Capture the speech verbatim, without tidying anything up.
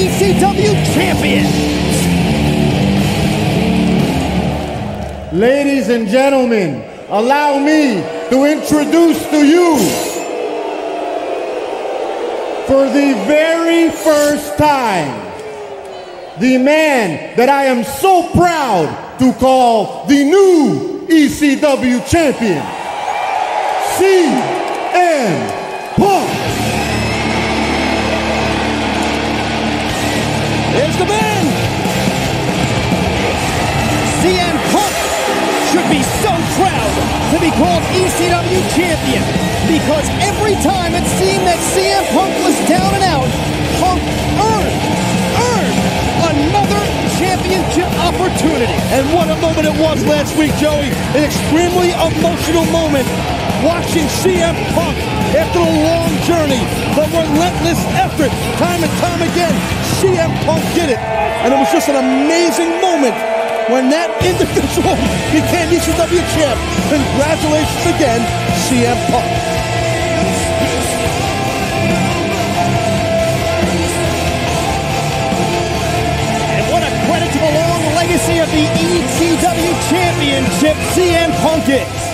E C W Champion. Ladies and gentlemen, allow me to introduce to you, for the very first time, the man that I am so proud to call the new E C W Champion, C M Punk. There's the man. C M Punk should be so proud to be called E C W Champion, because every time it seemed that C M Punk was down and out, Punk earned, earned another championship opportunity. And what a moment it was last week, Joey. An extremely emotional moment watching C M Punk after a long journey, but relentless effort, time and time again, C M Punk did it. And it was just an amazing moment when that individual became E C W champ. Congratulations again, C M Punk. And what a credit to the long legacy of the E C W Championship C M Punk is.